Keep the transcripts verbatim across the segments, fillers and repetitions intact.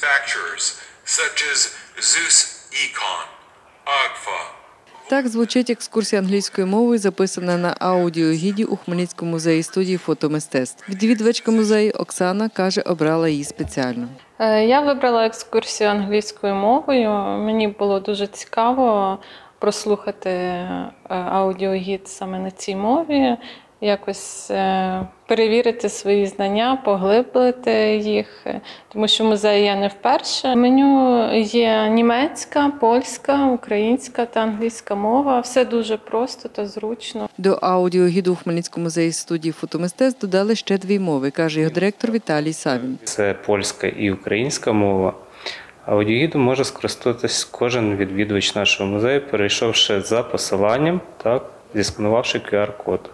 manufacturers such as Zeus Econ, Agfa. Так звучить екскурсія англійською мовою, записана на аудіогіді у Хмельницькому музеї студії фотомистецтв. Відвідувачка музею Оксана каже, обрала її спеціально. Я вибрала екскурсію англійською мовою. Мені було дуже цікаво прослухати аудіогід саме на цій мові, якось перевірити свої знання, поглибити їх, тому що в музеї я не вперше. Меню є німецька, польська, українська та англійська мова. Все дуже просто та зручно. До аудіогіду у Хмельницькому музеї студії фотомистецтв додали ще дві мови, каже його директор Віталій Савін. Це польська і українська мова. Аудіогідом може скористатись кожен відвідувач нашого музею, перейшовши за посиланням, так, зісканувавши ку ар код.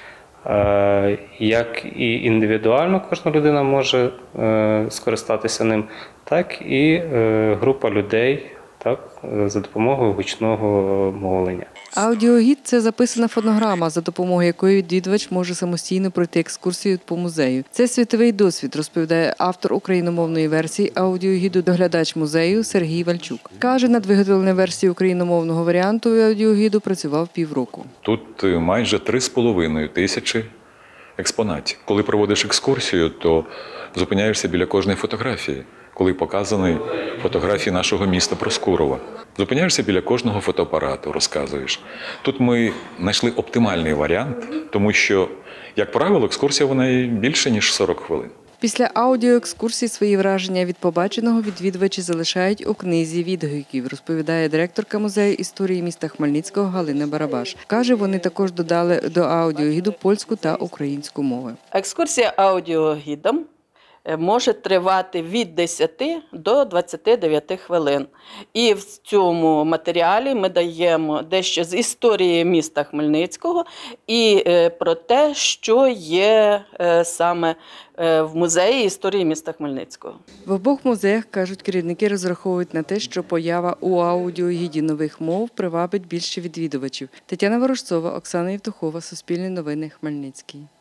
Як і індивідуально кожна людина може скористатися ним, так і група людей, так, за допомогою гучного мовлення. Аудіогід – це записана фонограма, за допомогою якої відвідувач може самостійно пройти екскурсію по музею. Це світовий досвід, розповідає автор україномовної версії аудіогіду, доглядач музею Сергій Вальчук. Каже, над виготовленням версії україномовного варіанту аудіогіду працював півроку. Тут майже три з половиною тисячі експонатів. Коли проводиш екскурсію, то зупиняєшся біля кожної фотографії, коли показані фотографії нашого міста Проскурова. Зупиняєшся біля кожного фотоапарату, розказуєш. Тут ми знайшли оптимальний варіант, тому що, як правило, екскурсія вона більше, ніж сорок хвилин. Після аудіоекскурсії свої враження від побаченого відвідувачі залишають у книзі відгуків, розповідає директорка музею історії міста Хмельницького Галина Барабаш. Каже, вони також додали до аудіогіду польську та українську мови. Екскурсія аудіогідом може тривати від десяти до двадцяти дев'яти хвилин. І в цьому матеріалі ми даємо дещо з історії міста Хмельницького і про те, що є саме в музеї історії міста Хмельницького. В обох музеях, кажуть керівники, розраховують на те, що поява у аудіогіді нових мов привабить більше відвідувачів. Тетяна Ворожцова, Оксана Євтухова, Суспільне новини, Хмельницький.